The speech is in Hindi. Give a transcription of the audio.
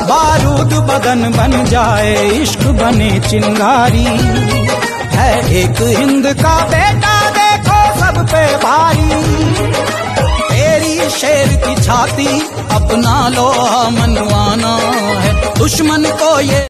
बारूद बदन बन जाए, इश्क बने चिंगारी। है एक हिंद का बेटा देखो सब पे भारी। तेरी शेर की छाती अपना लोहा मनवाना है, दुश्मन को ये